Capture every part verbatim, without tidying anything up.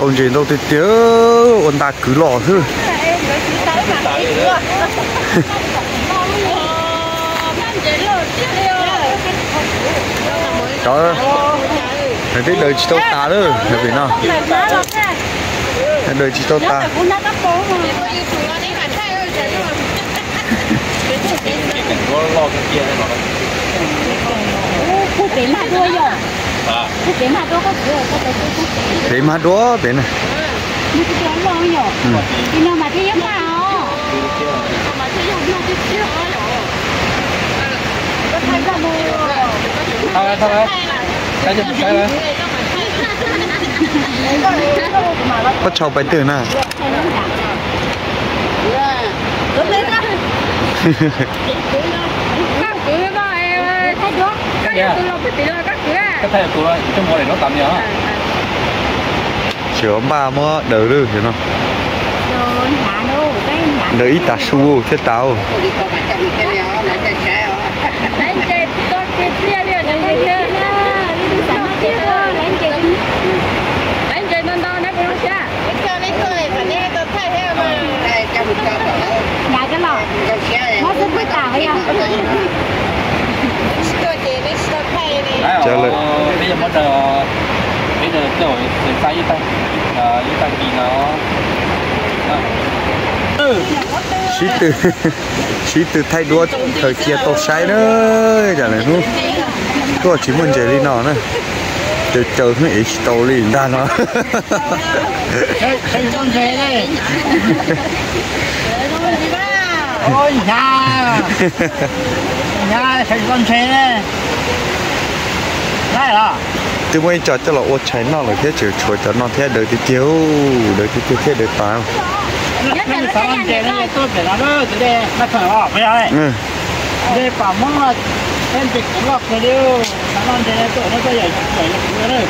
không chỉ đâu thì tiếc ôn ta cứ lọ thôi đó này biết đời chỉ tao ta đó là vì nào đời chỉ tao ta để mà đua rồi để mà đua có cửa để mà đua để này như cái chỗ lo rồi thì nào mà thấy giống nào mà thấy giống nhau cái kia có thấy ra mù thôi thôi cái gì cái đấy có cháu bé từ nào cái thằng của trong mùa này nó tạm nhớ chiều ba mua đỡ được hiểu không đỡ ít ta su thế tao nhà cái lọ nó rất vui tao hay không trả lời bây giờ bắt đầu bây giờ tôi sẽ sai ít tay ít tay thì nó sĩ từ sĩ từ thay đua thời kia tao sai nữa trả lời luôn tôi chỉ muốn chơi đi nó nữa từ chờ nó ít tao liền ra nó ôi nhà nhà thấy con xe này này à từ mới cho cho là ô cháy nó là thế chịu chuột cho nó thế đời thì tiêu đời thì tiêu thế đời tao cái sao con xe này tôi phải làm đó từ đây nó phải bỏ bây giờ này đây bảo mong là em bị cũng lọc rồi điêu sao con xe này tôi nó có vậy vậy là đấy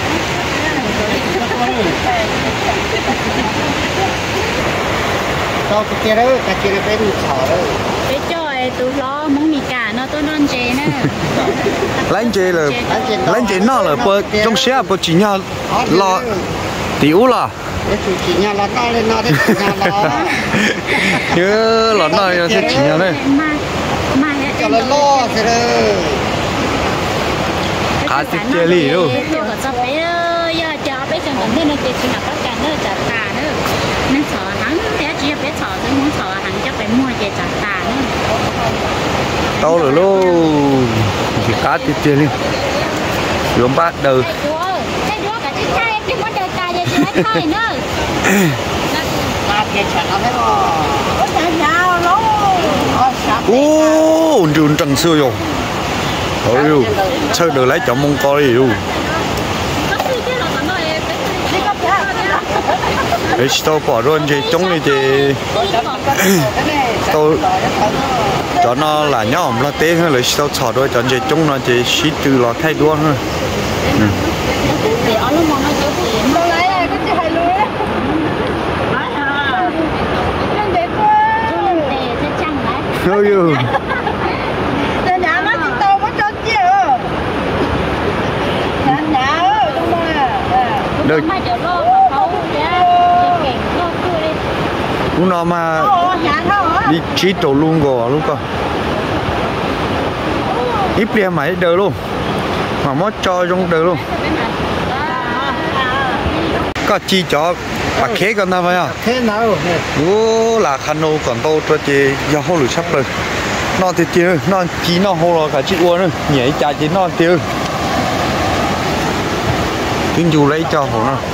tao cái kia đó cái kia bên chợ đó cái trời tụi lo muốn mì cả nó tôi non chè nè lãnh chế là lãnh chế nó là bơ trong xe bơ chỉ nhau lo tiểu là chỉ nhà là tao lên nó đấy nhà là nhớ là nó sẽ chỉ nhau đấy cho nó lo thế đó cá thịt chè lì luôn cho bé giờ cho bé chẳng cần nên nó chỉ là các cái nó chả tà nữa nên sợ hắn thế chỉ bé sợ tôi muốn sợ hắn cho bé mua chè chả tà nữa tao rồi luôn chỉ cá thịt chè lì rồi bắt đầu cái đứa cả chiếc xe chứ có đời cài gì chứ thôi nữa ta kia chẳng nó thấy không có chả giàu lắm ô đường trần xưa rồi ôi sao được lấy chọn mông coi yêu để tao bỏ luôn gì chống đi thì tôi cho nó là nhóm là té hơn là tao xỏ đôi chọn gì chống nó thì xí từ là thay đua hơn ôi yêu được lúc nào mà đi chỉ tổ luôn rồi lúc cơ ít bia máy đời luôn mà mất cho trong đời luôn có chi cho bà khé con ta phải không thế nào ô là khăn ô còn tôi cho chị do hô lửa sắp rồi nó thì tiêu nó chỉ nó hô là cả chị uống nữa nhảy chạy chỉ nó tiêu tiếng dù lấy cho họ nó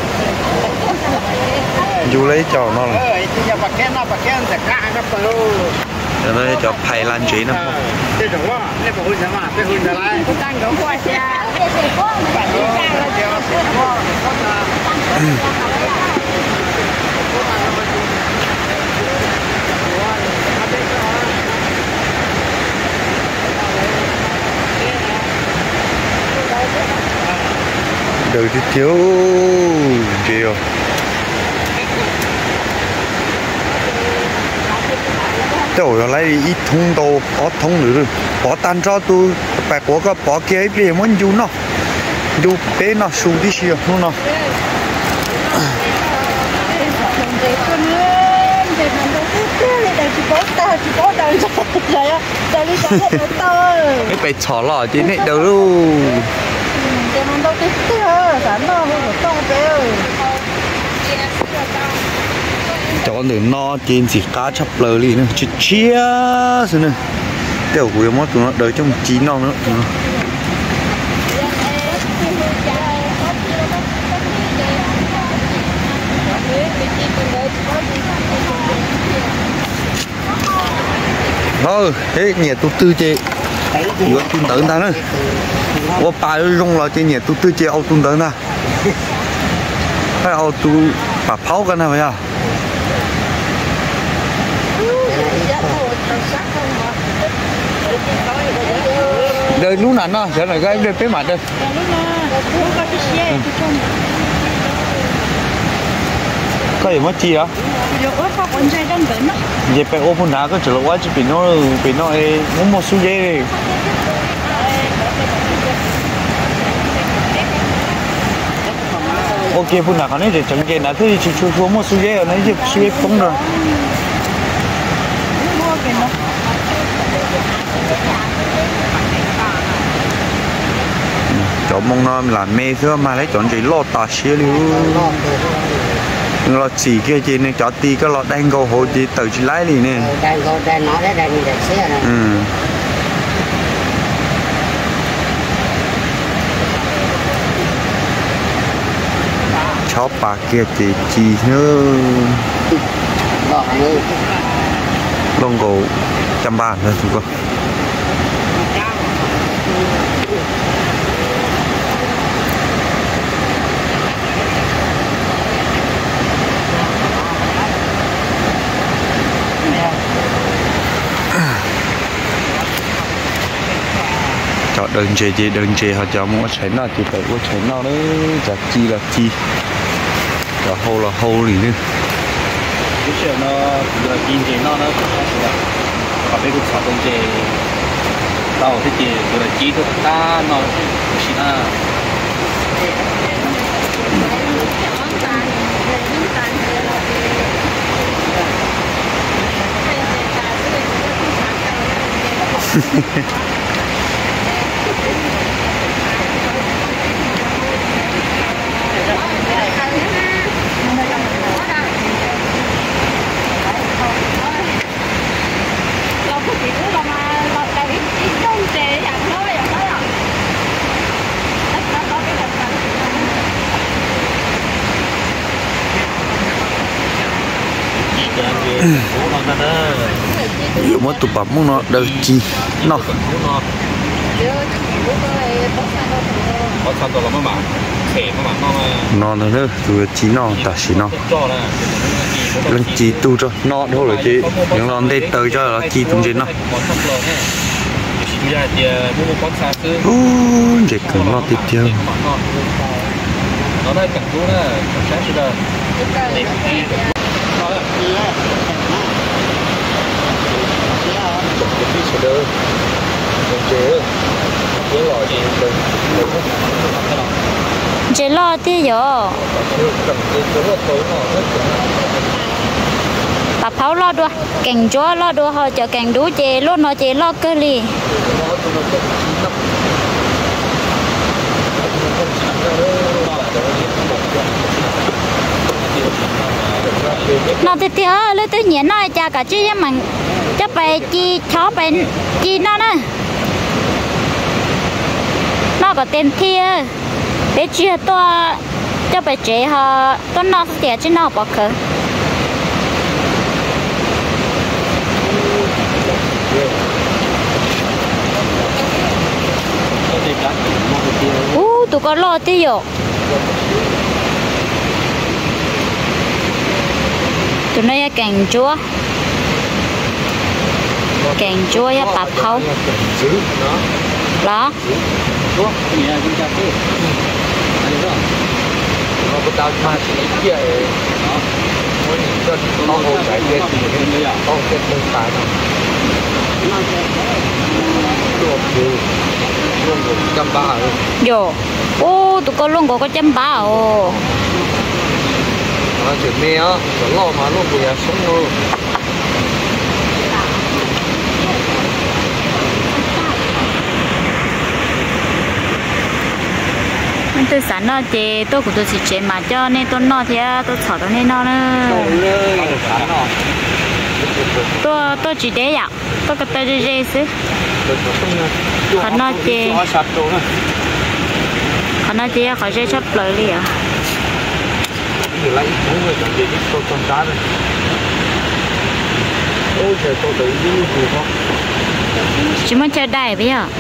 dù lấy cho nó là cho nó cho phải lan chỉ nó đời thì thiếu chiều tôi lấy ít thùng đồ có thùng nữa bỏ tan cho tôi bà của có bỏ kia về muốn du nó du bé nó su đi xíu nó trời ơi trời đi trời hết rồi cái bể chó lò trên này đâu luôn cái món đâu tiếc thế sản nó không có béo cho nó no trên chỉ cá chắp lờ đi nữa chia chia xin nè tiểu của nó tụi nó đợi trong chín non nữa tụi nó thôi thế nhà tôi tư chế vừa tuần tới ta nữa我把用了这年都对接奥顿的呢，还奥都把跑干那没呀？đời lúc nào nó sẽ là cái đời phía mặt đây. Cái gì mất chi á? Vậy phải open đá cái chỗ quá chứ bị nó bị nó muốn một số dây. Ok phun nào cái này để chẳng kiện là thứ chú chú chú một số dây ở đây chứ suy không rồi. Chỗ mong nó là mê thưa mà lấy chọn chỉ lót tà xía luôn. Lo chỉ kia chỉ nên cho tí cái lọ đen cầu hồ chỉ tự chỉ lái đi nè. Đen cầu đen nó đấy đen để xía này. Ừ. Chó bà kia chỉ chỉ nữa. Bỏ nữa. Lông cầu trăm ba nữa chúng con. Chọn đơn chế chế đơn chế họ cho mua chén nào thì phải có chén nào đấy chả chi là chi chả hô là hô gì nữa cái chuyện nó là chi chế nó nó có cái cuộc sống chế tao cái chế là chi thôi ta nó chỉ là dù mất tụi bắp muốn nó đâu chi nó nó nữa nữa tụi chi nó ta xí nó lần chi tu cho nó đâu rồi chị những lần đây tới cho là chi tung trên nó ôi chỉ cần nó tiếp theo nó đây cảnh cũ đó sáng suốt đời chế lo tí rồi bà pháo lo đua cảnh chúa lo đua họ cho cảnh đú chế luôn nó chế lo cơ li nó thì thì ơi lấy tôi nhện nói cha cả chứ mà chắc phải chi chó phải chi nó nữa nó có tên thia để chia to cho phải chế họ tôi nó sẽ chứ nó bỏ khờ u tụi con lo tí rồi tụi nó cảnh chúa cảnh chúa ya bạc hậu đó nó có tao mà chỉ kia nó muốn cho nó hồ giải quyết thì nó không kết đơn tài nó luôn luôn luôn một trăm ba rồi ô tụi con luôn có có trăm ba ồ nó chuyện mẹ á lo mà luôn bây giờ sống luôn từ sáng nó chế tôi cũng tôi chỉ chế mà cho nên tôi nó thì tôi sợ tôi nên nó nữa tôi tôi chỉ để vậy tôi có tay dây xứ còn nó chế còn nó chế khỏi dây chấp lời đi à chỉ muốn chơi đài bây giờ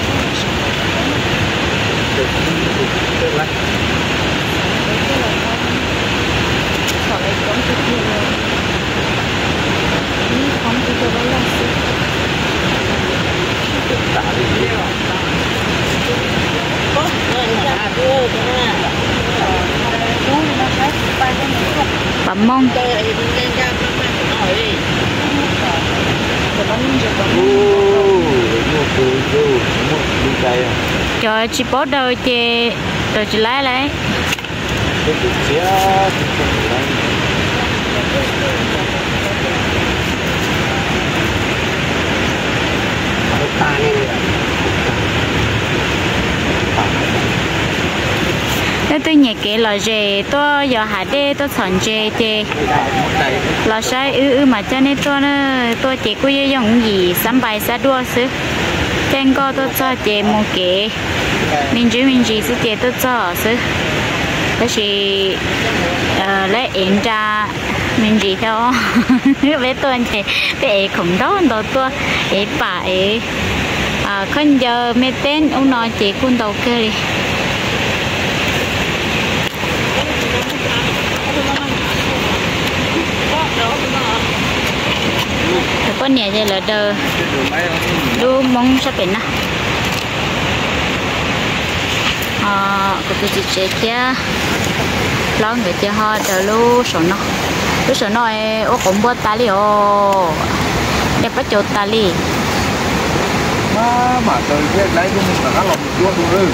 bấm mông trời chỉ bỏ đời thì rồi chỉ lấy lấy nếu tôi nhẹ kể là gì tôi giờ hạt đê tôi chọn gì thì là sai ư ư mà cho nên tôi tôi chỉ có dùng gì sắm bài sa đua xứ trên co tôi cho chị một cái mình chỉ mình chỉ sẽ chị tôi cho xứ đó thì lấy em ra mình chỉ theo với tôi thì cái khủng đó đầu tôi ấy bà ấy không giờ mấy tên ông nói chị quân đầu kia con nhà đây là đờ đu mong sắp đến nè à có cái gì chết kia lo người kia họ đờ lu sổ nó lu sổ nó ô cũng bớt ta li ô đẹp bắt chốt ta li mà mà từ cái lấy của mình là nó làm một chút luôn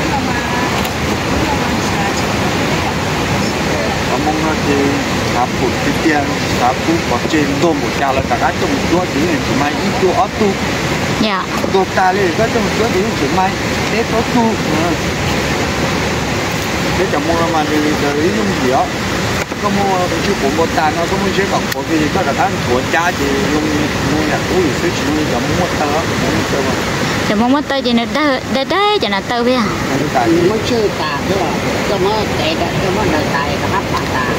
mong nó chỉ tháp phụt cái tiền tháp phụt có trên tôm một trà là cả cái trong một chỗ tiếng này chỉ mai ít chỗ ớt tu, dạ, đồ ta lên cái trong một chỗ tiếng chỉ mai tết ớt tu, thế chẳng mong là mà đi đi dùng gì đó, có mua chú cũng một tàn nó có mua chế cọc có gì có cả tháng thua cha thì dùng mua nhà túi thì chỉ mua chẳng mua tơ muốn chơi mà, chẳng mong mất tơ thì nó đỡ đỡ đỡ cho nó tơ bây giờ, mới chơi tà nữa, cho nó để cho nó đời tài nó hấp tà tà.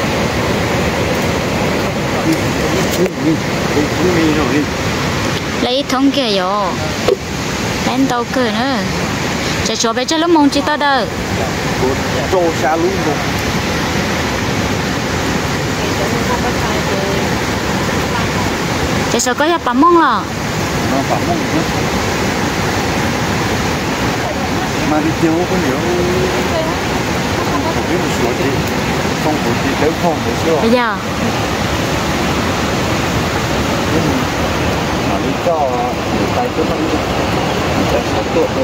lấy thông kia rồi lên tàu cười nữa chạy chỗ bé chơi lúc mong chỉ tao đâu trâu xa luôn rồi chạy chỗ có nhà bấm mông à nó bấm mông mà đi chơi có nhiều không biết một số gì không có gì đỡ không một số bây giờ mà lý do tại cáiมันจะสตัวตัว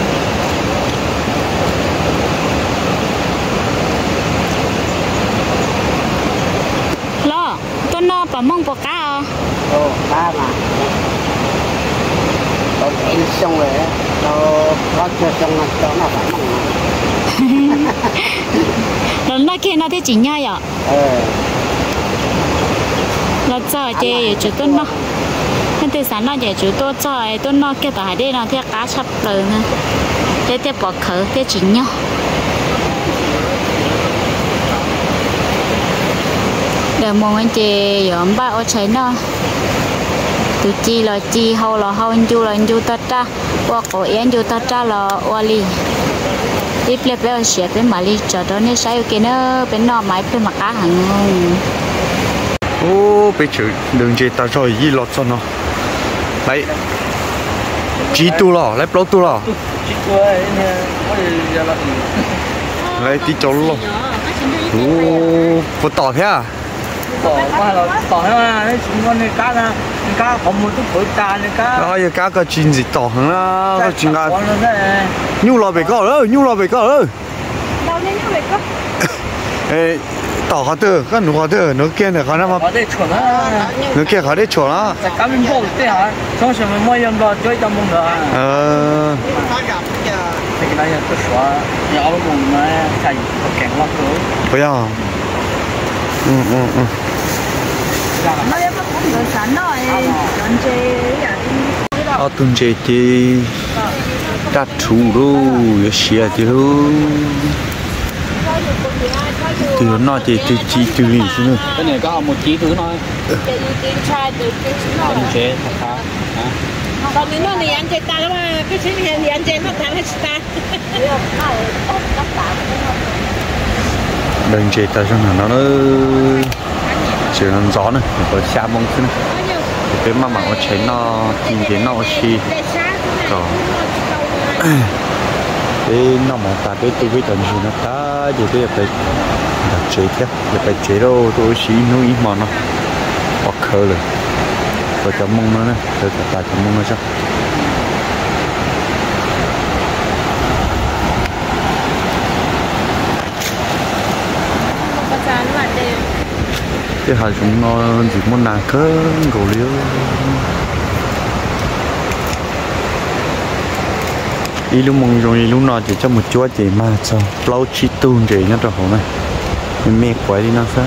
lo tôi nó bấm mông bọc cá à Ồ, ba mà tôi em xong rồi tôi có chưa xong rồi tôi nó phải mong rồi nó kia nó thế chỉ nhau vậy ờ nó cho chị chú tôi nó nên từ sáng nó giờ chú tôi cho tôi nó kia tại đây nó theo cá sắp từ nữa thế theo bỏ khử thế chỉ nhau để mong anh chị dọn ba ô cháy nó từ chi là chi hậu là hậu anh chú là anh chú ta ra qua cổ anh chú ta ra là qua li tiếp lên bên xe bên mà li chờ đó nên sai cái nó bên nọ máy bên mặt cá hàng ô bây giờ đừng chỉ ta cho gì lọt cho nó lấy chỉ tu lo lấy bao tu lo lấy tí chỗ luôn ô có tỏ thế à tỏ qua là tỏ thế mà đấy chúng con này cá là cá có một chút phổi trà này cá đó giờ cá cái chuyện gì tỏ hơn là cái chuyện cá đấy nhu lo bị có rồi nhu lo bị có rồi đâu nên như vậy cơ ê tỏ họ từ cái nụ họ từ nó kia này họ nó mà ở đây chuẩn á nó kia họ đây chuẩn á cá mình bổ thế hả trong sự mình mua yếm đó chơi trong mông đó ờ 这个那些不说，要我们才更老多。 不要。嗯嗯嗯。 nó có cũng được sẵn rồi còn chơi ở tuần chơi thì đặt chủ đâu xia thì đâu từ nó thì từ chi từ gì nữa cái này có một chí thứ thôi con chế thật khá còn nếu nó thì ăn chơi ta lắm mà cái chuyện này thì ăn chơi nó thắng hết ta đừng chơi ta cho nó nó chỉ là gió này có xa mông thế này cái mà mà nó cháy nó tìm cái nó xì rồi cái nó mà ta cái tôi biết tận gì nó ta thì cái phải đặt chế thế phải chế đâu tôi xí nuôi mà nó hoặc khờ rồi rồi cho mông nó này rồi ta cho mông nó sao cái hai chúng nó chỉ muốn nà cơ gỗ liêu đi lúc mong rồi lúc nào chỉ cho một chúa chỉ mà sao lâu chi tuôn chỉ nhất rồi này mình mẹ quậy đi nó sao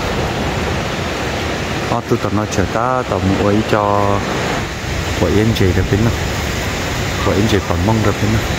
ở tôi tao nói chờ ta tao muốn ấy cho quậy anh chị được bên nào quậy anh chị còn mong được bên nào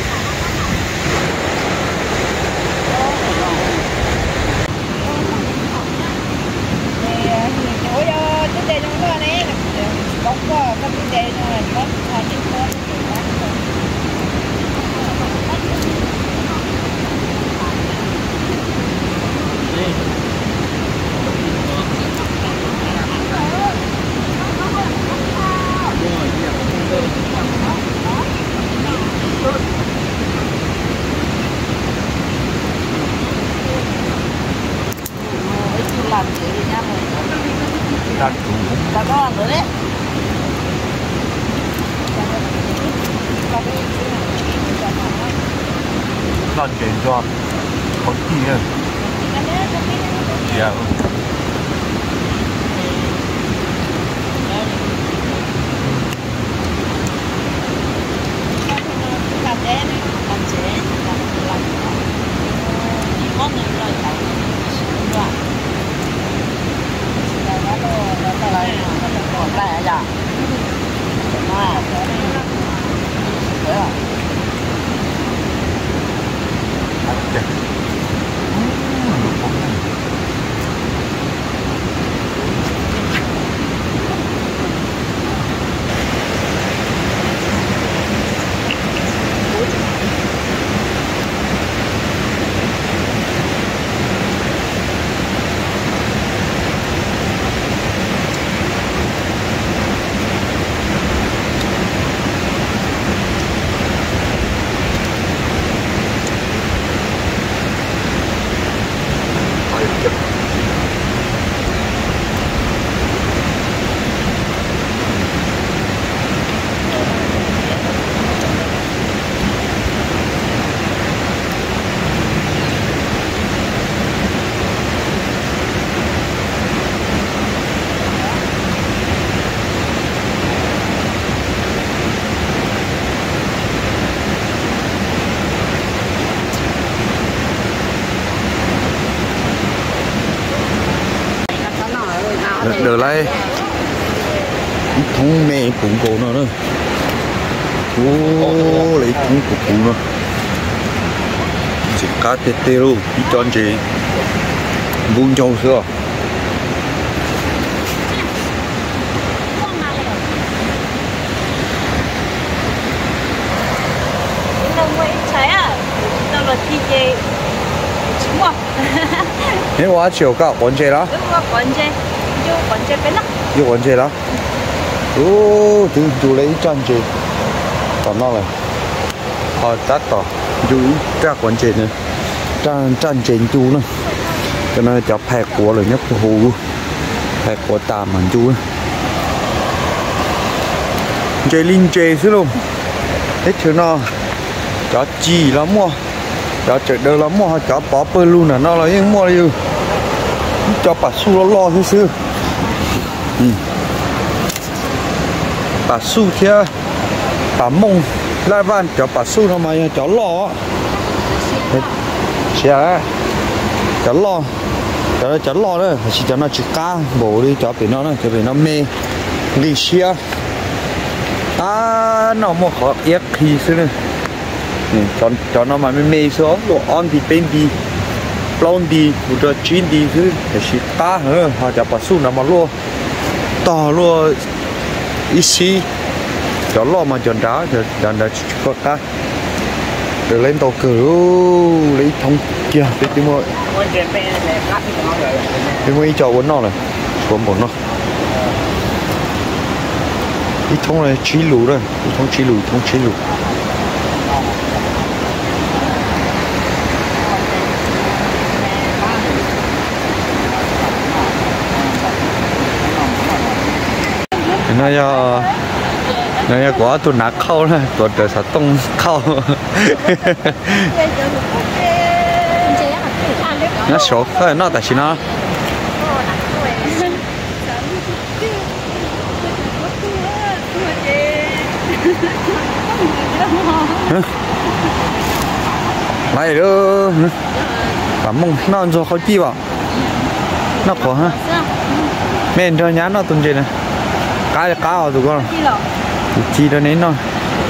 đặt chủ bà có làm rồi đấy lần chuyển cho có gì nữa dạ làm thế làm chế làm làm thì món này rồi phải rồi còn đây à dạ à được lấy thúng mẹ cũng cổ nó nữa ô lấy thúng của cụ nó chỉ cá tê tê luôn đi cho anh chị buông trâu xưa nếu quá chiều cả quán chơi đó quán chơi vô quán chơi bên đó vô quán chơi đó ô chú chú lấy chân chơi còn nó này họ tắt tỏ chú ra quán chơi này chân chân chơi chú nữa cho nên cho phèn của rồi nhất hồ phèn của tạm mà chú chơi linh chơi xíu luôn hết thứ nó cho chi lắm mua cho chạy đâu lắm mua cho bỏ bơ luôn là nó là những mua đi cho bà su nó lo thế xưa bà su theo bà mông lại van cho bà su nó mà cho lò chả cho lò cho cho lò đó chỉ cho nó chỉ cá bổ đi cho bị nó cho bị nó mê đi xia à nó một khó ép thì xưa này cho cho nó mà mê xuống đồ on thì bên đi lon đi một đợt chín đi thứ để chỉ cá nữa họ cho bà su nó mà luôn to luôn ít xí cho lo mà chọn đá rồi chọn đá có cá rồi lên tàu cử lấy thông kia để tìm mọi tìm mọi cho uốn nó này uốn bổn nó ít thông này chí lù rồi thông chí lù thông chí lù nó giờ nó giờ quá tôi nát khâu này tôi để sao tung khâu nó sốt thôi nó tại sao nó lại đó bà mông nó cho khó chi vào nó khó ha men cho nhá nó tuần gì này cá là cá rồi tụi con chi đó nến thôi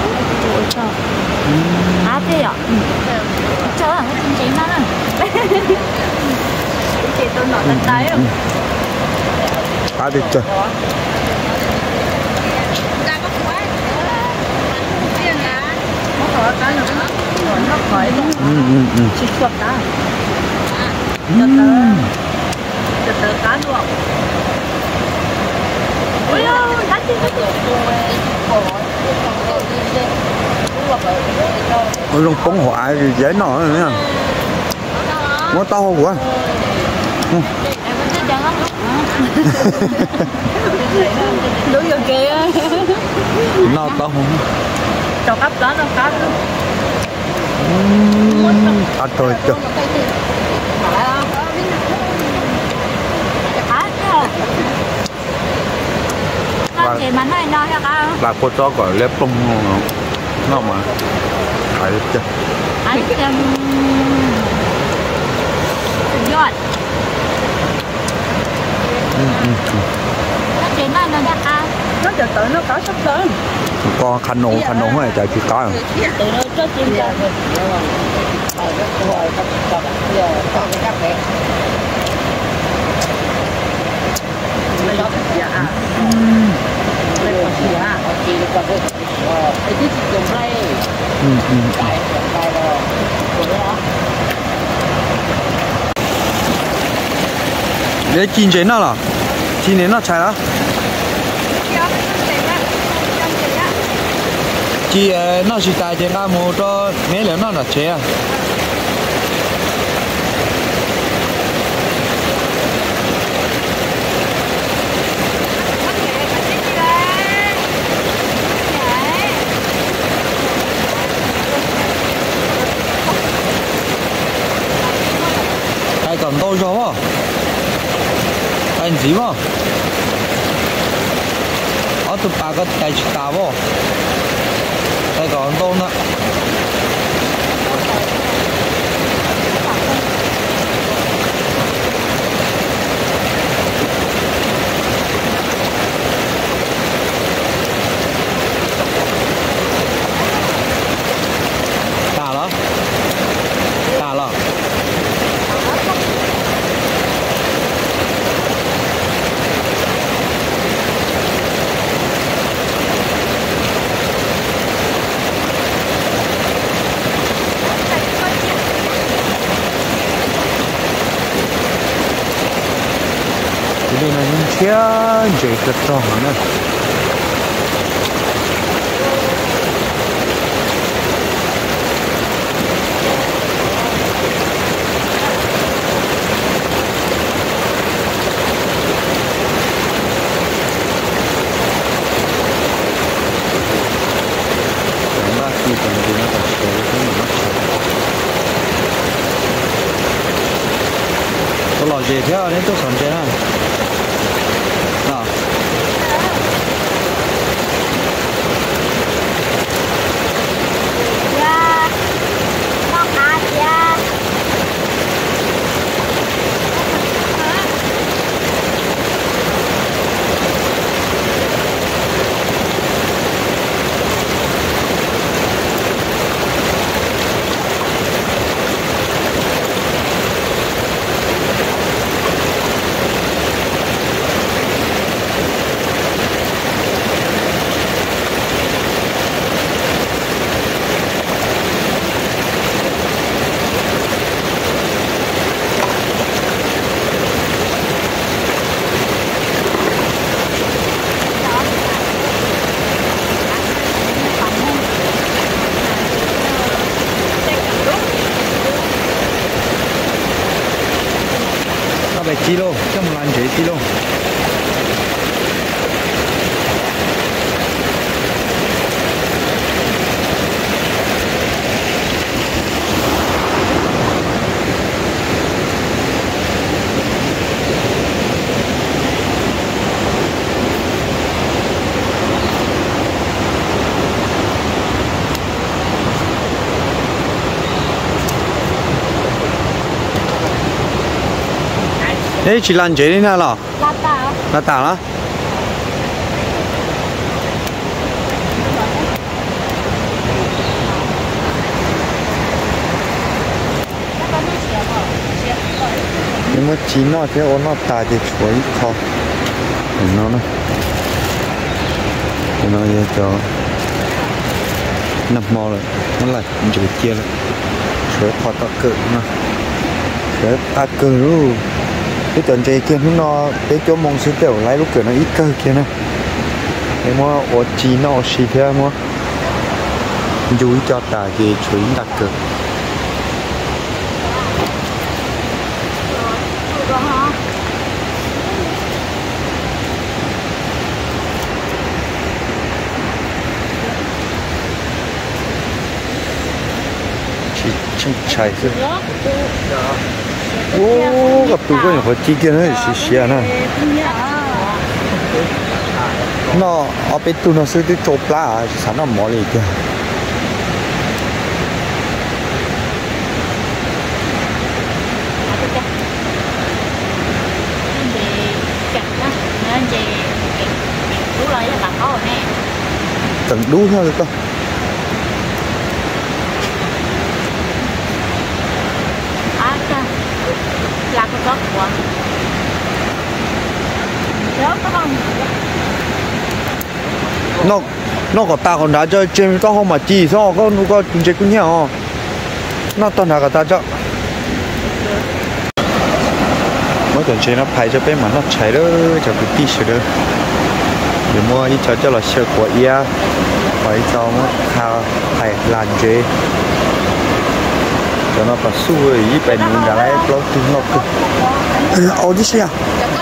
à thế ạ cho là cái chân chính đó nè chị tôi nói lần tới rồi cá được chưa nó khỏi ừ ừ ừ chỉ suốt đó từ từ từ từ cá luôn ôi ơi cá chi cá chi ôi luôn bóng hoại thì dễ nổi rồi nha nó to quá đúng rồi kìa nó to không cho cắp đó nó cá luôn à thôi chưa là chị mà nói nói cho cá là cô cho gọi lép bông nó mà phải được chưa anh xem yết nó chị nói nói cho cá nó từ từ nó có sắp tới con khăn nổ khăn nổ này chạy chỉ có rồi từ nó cho chim ra để chín chế nó là chín đến nó chạy đó chị nó chỉ tại trên cái mô cho mấy lần nó là chế à cái còn đâu cho không cái gì mà ở tụi bà có cái gì cả không cái còn đâu nữa cả đó cả đó đây là những chiếc dây cất to nữa tôi lo gì theo nên tôi còn chơi ha nào lan chế tí luôn đấy chỉ lan chế đi nào lò là tao là tảng đó nhưng mà chỉ nó thế ôn nó tài thì chuối khó nó nó nó giờ cho nằm mò rồi nó lại chữ chia rồi chuối khó tao cự mà chuối ta cự luôn cái trận chơi kia nó cái chỗ mong sư tiểu lấy lúc kiểu nó ít cơ kia nè em mua ở chỉ nó xì thế mua chú ý cho ta cái chuối đặc cực chỉ chỉ chạy thôi ô gặp tụi con phải chi kia nó xì xì à nè nó ở bên tụi nó sẽ đi chụp lá sản nó mỏ liền kìa tận đu thôi cơ là cái gốc của đó có không nó nó có ta còn đã cho trên tao không mà chỉ sao có nó có chuyện cũng nhau nó tao nào cả ta cho mỗi tuần trên nó phải cho bên mà nó chạy đó cho cái tí sữa đó để mua đi cho cho là sữa của ia phải cho nó khao phải làm chế cho nó phải xu rồi ý bên mình đã lấy lâu từ nó cứ ô đi xe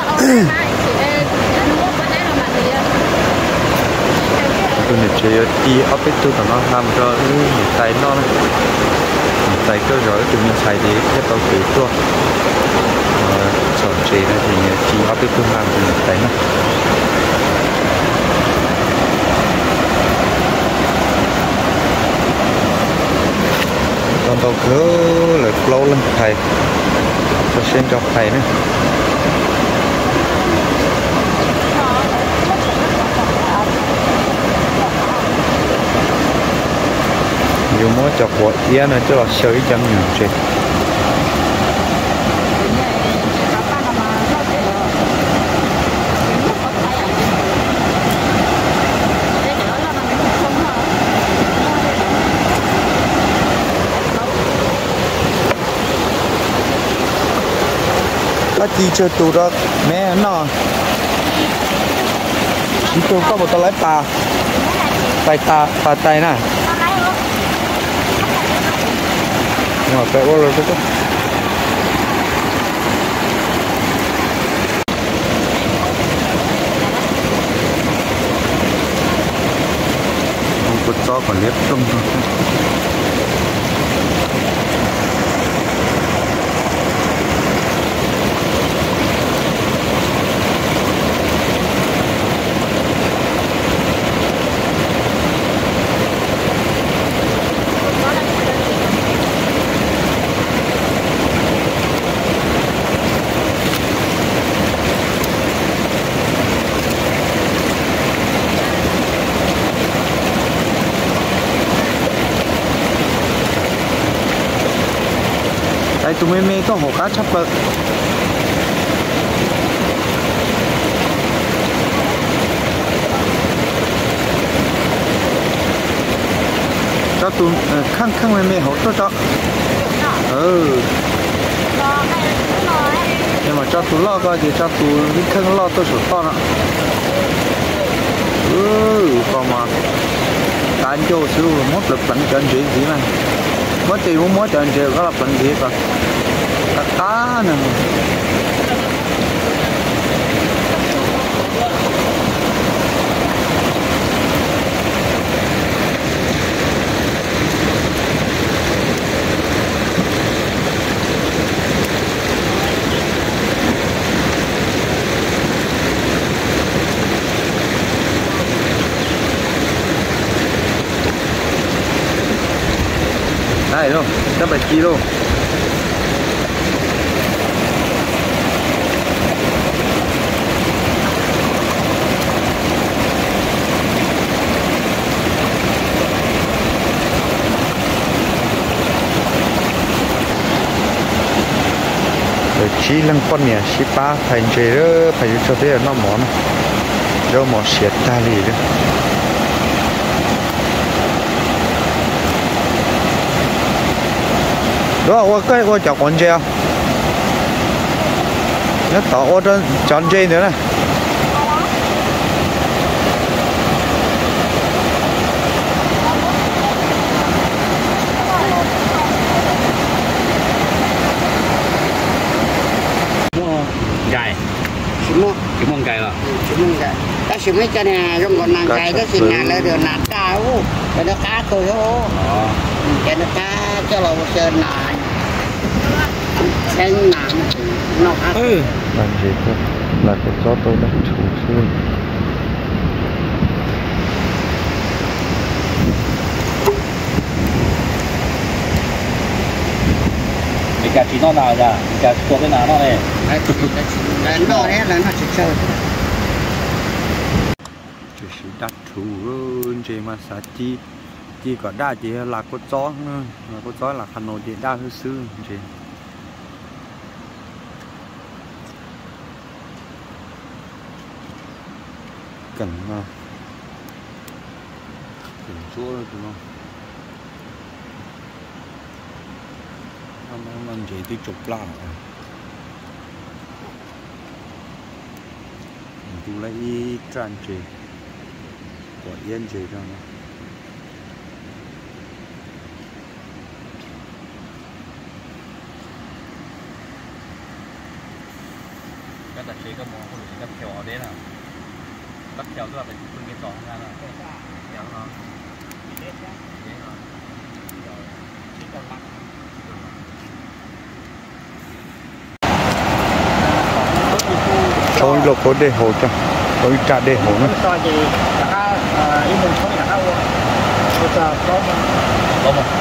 tôi này chơi đi ở bên tôi nó làm cho những tay nó những tay cơ rồi tụi mình xài để cái tàu thủy tua chọn chơi này thì chỉ ở bên tôi làm thì những tay nó con tàu cứ lại lâu lên thầy cho xem cho thầy nữa nhiều món chọc của ia này cho là sợi chấm nhiều chơi là chỉ chơi tụ đó mẹ nó chỉ tụ có một tao lấy bà tay ta bà tay nè mà cái ô rồi đó không có chó còn nếp trong tụi mình mê có hồ cá chấp bậc cho tụi khăn khăn mê mê hỗ trợ cho ừ nhưng mà cho tụi lo coi thì cho tụi cái khăn lo tôi sửa to nữa ừ còn mà tại anh cho xíu mất lực bệnh cho anh chuyện gì này mất tiền muốn mất cho anh chuyện có là bệnh gì cả ta tá nè này đâu trăm bảy kg chỉ lăng con nhỉ, chỉ ba thành chế đó phải cho thế là nó món đâu mỏ xiết ta gì đó đó tôi cái tôi chọn con treo nó tỏ ô trên chọn dây nữa này Gài, semua cái mông gài là semua enggak ta semua cho nè trong còn nàng gái đó xin nhà lại được nạt cao cho nó cá thôi đó cho nó cá cho là sơn nà xanh nà nó cá ừ làm gì cơ là cái chó tôi đã chủ xương mình cả chỉ nó nào ra cảตัวcái nào nó này nó đấy là nó chỉ chơi chỉ đặt thủ hơn chỉ mà sao chi chỉ có đa chỉ là con chó nữa là con chó là khăn nồi chỉ đa hơn xương chỉ cần mà cần chúa rồi tụi nó nó chỉ đi chụp lại tu lấy tràn trì của yên trì cho nó cái đặt chế cái món của mình cái theo đấy là bắt theo tức là phải phân cái giỏ ra là theo nó thôi lộc có để hồ cho tôi trả để hồ nữa cho gì cả ý mình không cả đâu bây giờ có có một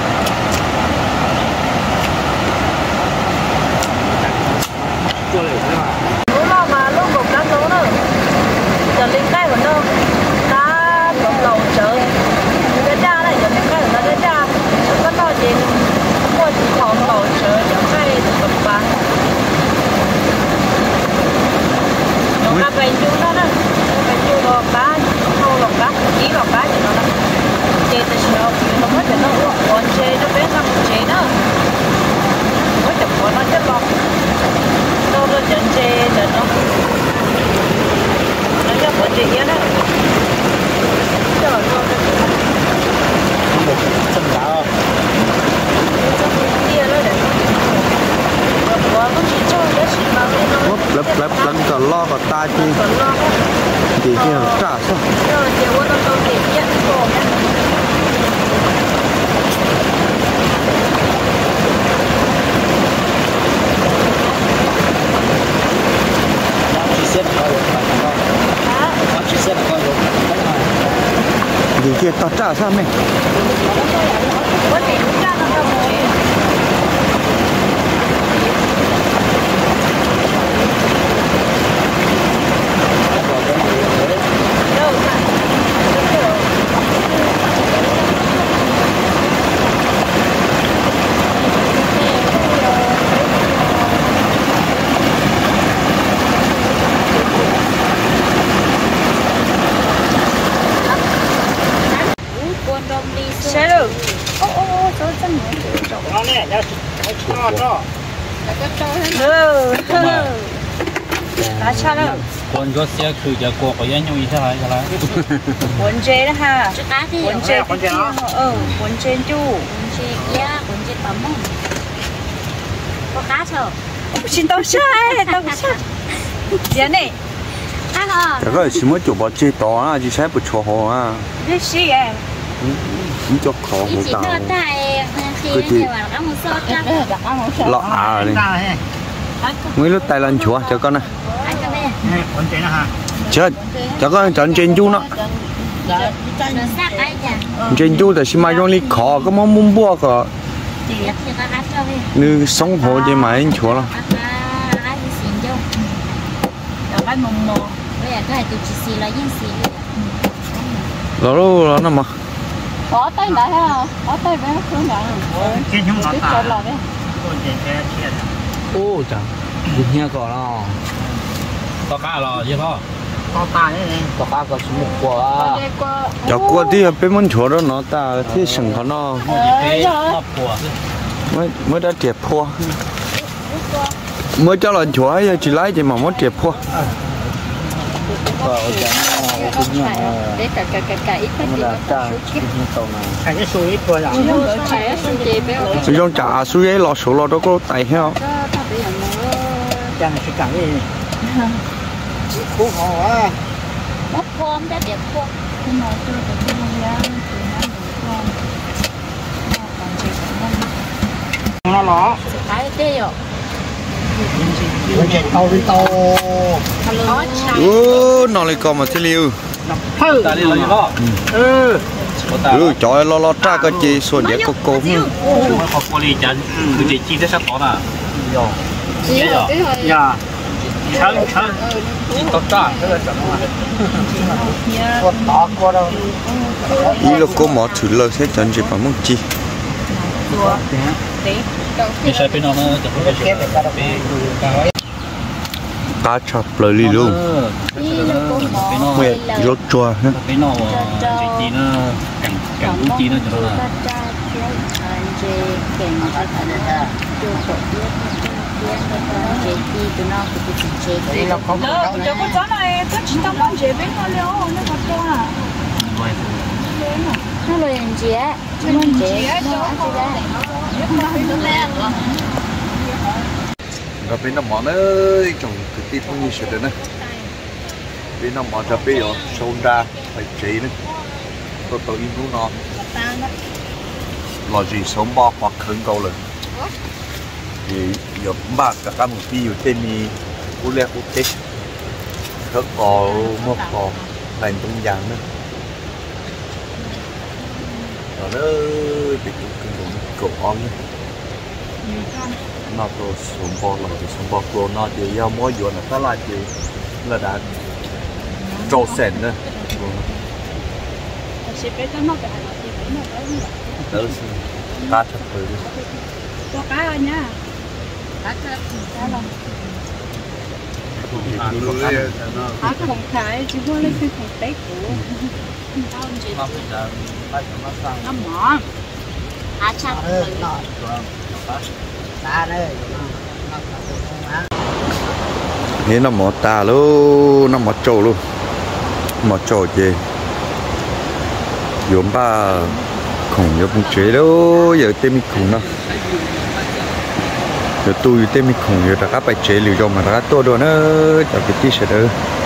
cho lấy thế mà lúc nào mà lúc một cá số nữa giờ lên cái vẫn đâu cá tổng lầu chợ cái cha này giờ lên cái là cái cha có to gì mua chỉ tổng lầu chợ giờ cái tập bán nó cái bánh chú nó đó bánh chú lò cá thâu lò cá chỉ lò cá thì nó đó chế từ chiều nó mất thì nó còn chế nó bé năm chế nữa mới chụp của nó chết lò đâu có chân chế chân nó nó cho bọn chị đó cho nó một chân đá không kia đó để nó chỉ cho cái gì mà nó lấp lấp lắm cả lo cả ta chi chỉ kia là trả sao rồi chị muốn nó có tiền nhận của gì kia tao trả sao mày có tiền ra nó đâu xe được ô ô ô chỗ chân nó nè nó cho cho ừ đã cho đâu con có xe khử cho cô có yên nhung thế này thế này quần chế đó ha quần chế quần chế nó ừ quần chế chu quần chế kia quần chế tắm không có cá chưa xin tao sai tao sai giờ này ăn à cái cái chỉ mới chụp bao chế to à chỉ sai bút cho hồ à cái gì à cũng cho khó chỉ một chỉ tàu đưa tay khi nó nhiều là có một số lọ à này mấy lúc tay lên chùa cho con này ăn cái này quần chế nó ha chết cho con chọn trên chú nó nó sắc ấy chả trên chú thì xin mai trong ly khó có món muốn bua cả như sống hồ gì mà anh chúa là đó đó nó mà có tay lại ha có tay với nó nhận cái nhung nó ta ô chẳng được nha cỏ nó to cá rồi chứ thôi to ta đấy cỏ cá có số một quả giờ qua đi bên mình chúa đó nó ta thì sừng nó nó mới mới đã triệt phua mới cho lần chúa ấy chỉ lấy thì mà mới triệt phua để cả cả cả cả ít cái số ít thôi à sử dụng trả suy ấy lọ số lọ đó có tài heo chẳng là cái cái gì cú họ á bóc form đã đẹp form nhưng mà tôi phải đi ra nó lỏ cái cái rồi mình chạy tàu đi tàu ừ nó lại còn mà thế liu thử ta đi rồi đó ừ ừ trời lo lo tra cái gì xuân để cô cô mà học qua đi chẳng cứ chỉ chi tiết sắc đó nè rồi rồi dạ chân chân chỉ có tra cái là chẳng mà con to qua đâu ý là cô mỏ thử lời sẽ chẳng chỉ bằng mức chi đi xe bên nó cá chập lời đi luôn mẹ rốt chua ha bên nó chỉ chi nó càng càng cũng chi nó cho nó là đi nó không Đó, giờ có chó này có chỉ tao con chế bên nó liều nó có cho à. nó là gì chị á nó là chị nó là rồi bên nó mỏ ơi chồng thực tiết không như sự đấy nè bên nó mỏ cho bây giờ sâu ra phải chế nữa tôi tôi im nó nó là gì sống bao hoặc khẩn cầu rồi thì giờ ba cả các một tí ở trên mi u lẹ u tết khớp cò mốc cò thành trong vàng nữa rồi đó bị cũng cũng cổ om nữa nó tôi sống bao là thì sống bao cô nó thì giao mỗi giờ là ta lại thì là đã trâu sền nữa đó là cá thật rồi Cho cá ơi nha. cá cá lòng Cá cái lòng khải chỉ có lấy cái thằng tết của nó mỏ. cá chắp ta đây thế nó mỏ tà luôn nó mỏ trâu luôn mỏ trâu gì giống ba khổng giống cũng chế đâu giờ tên mình khổng đâu giờ tôi tên mình khổng giờ đã các bài chế liều cho mà đã tôi đồ nữa cho cái tí sẽ đỡ